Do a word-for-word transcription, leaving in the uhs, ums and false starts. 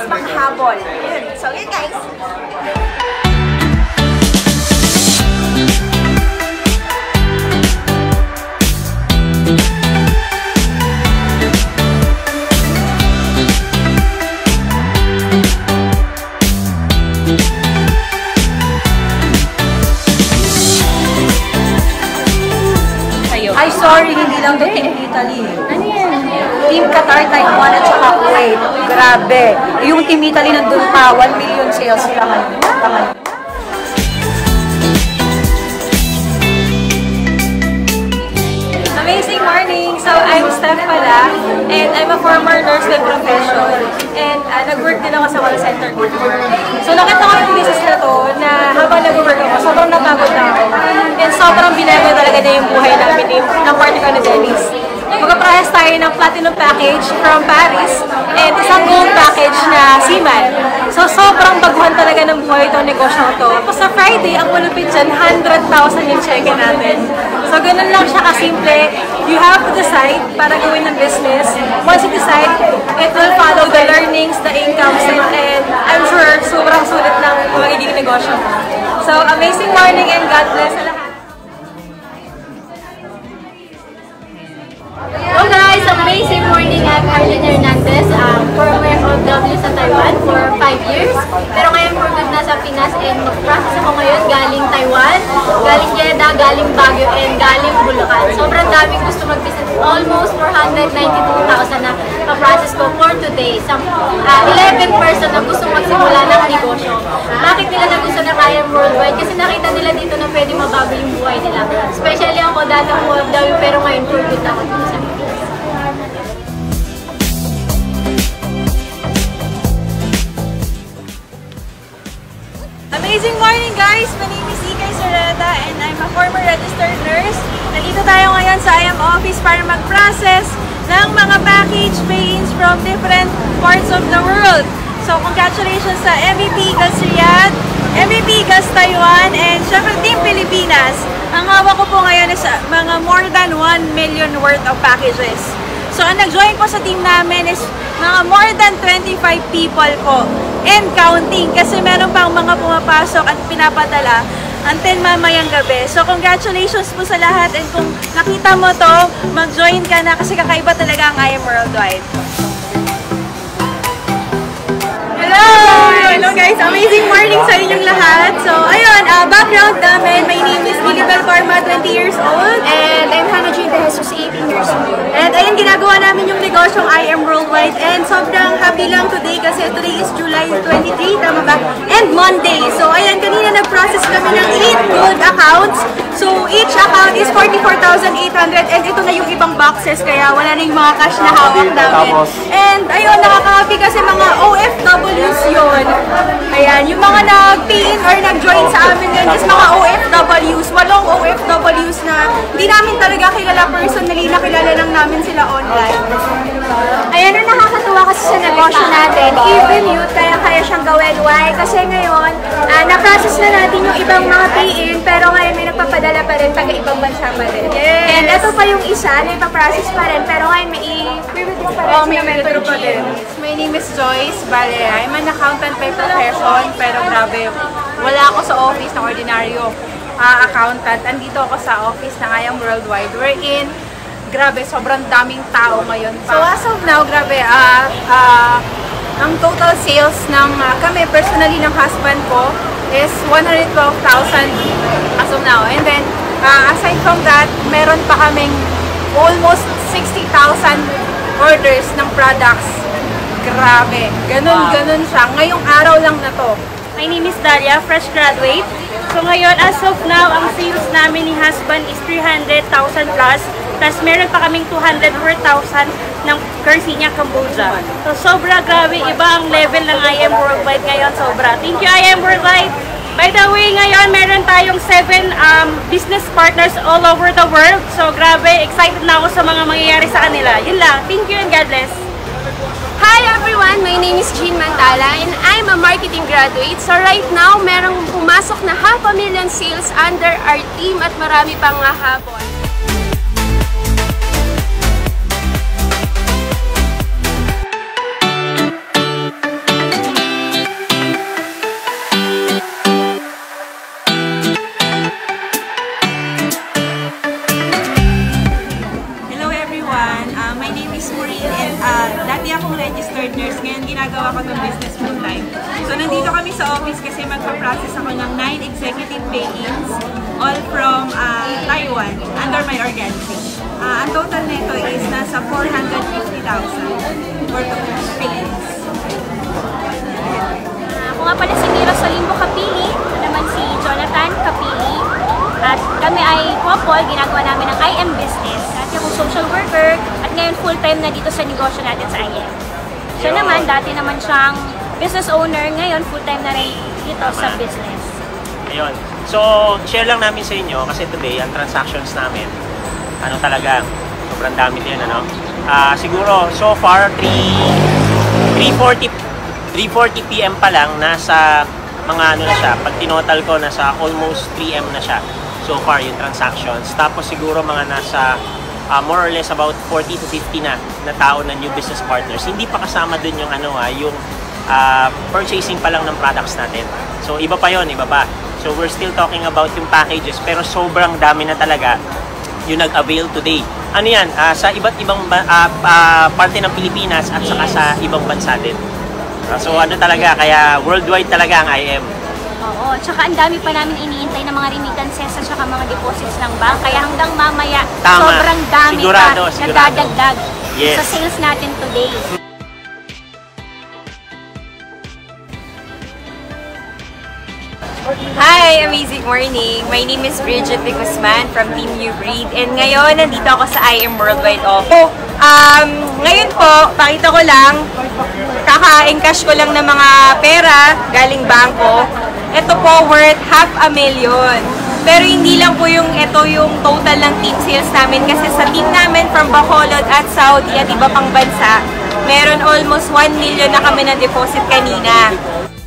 panghabol. So, yun guys! Ay, sorry, hindi lang to Team Italy. Ano yan? Team Qatar, Taiwan, at saka Kuwait. Grabe. Yung Team Italy nandun pa, one million sales sila ngayon. Amazing morning! So, I'm Steph pala, and I'm a former nurse by profession. And uh, nag-work din ako sa call center before. So, nakita ko yung business na to, na habang nag-work ako, sobrang napagod na ako. And sobrang binago talaga na yung buhay namin ng party ko na Dennis. Mag-price tayo ng platinum package from Paris and isang gold package na Seaman. So, sobrang baguhan talaga ng buhay itong negosyo to. Tapos sa Friday, ang malupit dyan, one hundred thousand yung check-in natin. So, ganun lang siya kasimple. You have to decide para gawin ng business. Once you decide, it will follow the learnings, the incomes, and, and I'm sure sobrang sulit ng magiging negosyo. So, amazing morning and God bless sa lahat. Hello guys! Amazing morning! I'm Arlene Hernandez, um, former O W sa Taiwan for five years. Pero ngayon for good na sa Pinas and mag-process ako ngayon galing Taiwan, galing Jeddah, galing Baguio, and galing Bulacan. Sobrang daming gusto mag-business. Almost four hundred ninety-two thousand na pa-process ko for today. Sa uh, eleven person na gusto magsimula ng negosyo. Bakit nila na gusto ng I A M Worldwide? Kasi nakita nila dito na pwede mabago yung buhay nila. Especially ako dati ang O W pero ngayon for good ako dito sa Pinas. Amazing morning guys! My name is Ikay Soreta and I'm a former registered nurse. Nandito tayo ngayon sa I A M office para mag-process ng mga package pay-ins from different parts of the world. So congratulations sa M V P Gas Riyadh, M V P Gas Taiwan, and syempre Team Pilipinas. Ang hawak ko po ngayon is mga more than one million worth of packages. So ang nag-join po sa team namin is mga more than twenty-five people po. And counting kasi meron pang mga pumapasok at pinapadala until mamayang gabi. So congratulations po sa lahat, and kung nakita mo to, mag-join ka na kasi kakaiba talaga ang I A M Worldwide. Hello! Hello guys! Amazing morning sa inyong lahat. So ayun, uh, background namin, my name is Lilibel Parma, twenty years old. And I'm Hannah Jane De Jesus, eighteen years old. And ayun, ginagawa namin yung negosyong I A M Worldwide. And sobrang happy lang today kasi today is July twenty-third, tama ba? And Monday. So ayun, kanina nag-process kami ng eight gold accounts. So each account is forty-four thousand eight hundred. And ito na yung ibang boxes, kaya wala na yung mga cash na hawak namin. And ayun, nakaka-happy kasi mga O F Ws yun. Ayan, yung mga nag-pay-in or nag-join sa amin ngayon is mga O F Ws. Walong O F Ws na hindi namin talaga kilala personally, nakilala lang namin sila online. Ayan ang nakakatuwa kasi sa negosyo natin, even youth, kaya-kaya siyang gawin. Why? Kasi ngayon, uh, na-process na natin yung ibang mga pay-in, pero ngayon may nagpapadala pa rin, taga-ibang bansa pa rin. Yes. And ito pa yung isa, na ipaprocess pa rin, pero ngayon may i-withdraw pa rin. Oh, may withdraw pa rin. My name is Joyce Bale. I'm an accountant by profession, pero grabe, wala ako sa office ng ordinaryo uh, accountant. Andito ako sa office ng I A M Worldwide. We're in grabe, sobrang daming tao ngayon pa. So as of now, grabe, uh, uh, ang total sales ng uh, kami, personally ng husband ko, is one hundred twelve thousand as of now. And then, uh, aside from that, meron pa kaming almost sixty thousand orders ng products. Grabe, ganun, wow. ganun siya. Ngayong araw lang na to. My name is Dalia, fresh graduate. So ngayon, as of now, ang sales namin ni husband is three hundred thousand plus. Plus meron pa kaming two hundred thousand ng currency niya, Cambodia. So sobra grabe, iba ang level ng I A M Worldwide ngayon, sobra. Thank you I A M Worldwide! By the way, ngayon meron tayong seven um, business partners all over the world. So grabe, excited na ako sa mga mangyayari sa kanila. Yun lang. Thank you and God bless! Hi everyone! My name is Jean Mantala and I'm a marketing graduate. So right now, merong pumasok na half a million sales under our team at marami pang habol. office kasi magpa-process ako ng nine executive pay-ins, all from uh, Taiwan, under my organization. Uh, ang total nito is nasa four hundred fifty thousand worth of pay-ins. Ako nga pala si Mira Solimbo Kapili, ito naman si Jonathan Kapili. At kami ay couple, ginagawa namin ng I A M business. Dati akong social worker at ngayon full-time na dito sa negosyo natin sa I A M. Siya naman, dati naman siyang business owner, ngayon full-time na rin dito sa business. Ayun. So, share lang namin sa inyo kasi today, ang transactions namin, ano talaga, sobrang dami din, ano? Uh, siguro, so far, three forty p m pa lang, nasa mga ano na siya, pag tinotal ko, nasa almost three m na siya. So far, yung transactions. Tapos siguro mga nasa uh, more or less about forty to fifty na na tao na new business partners. Hindi pa kasama dun yung ano ha, yung uh, purchasing pa lang ng products natin. So iba pa yon, iba pa. So we're still talking about yung packages pero sobrang dami na talaga yung nag-avail today. Ano yan? Uh, sa iba't ibang uh, uh, parte ng Pilipinas at saka sa ibang bansa din. Uh, so ano talaga, kaya worldwide talaga ang I A M. Oo, tsaka ang dami pa namin iniintay ng mga remittances at saka mga deposits ng bank. Kaya hanggang mamaya, tama. Sobrang dami sigurado, pa sigurado. nadadagdag Yes. sa sales natin today. Hi! Amazing morning! My name is Bridget de Guzman from Team New Breed. And ngayon, nandito ako sa I A M Worldwide office. Um, ngayon po, pakita ko lang, kaka-encash ko lang ng mga pera galing bangko. Ito po worth half a million. Pero hindi lang po yung ito yung total ng team sales namin kasi sa team namin from Bacolod at Saudi at iba pang bansa, meron almost one million na kami na deposit kanina.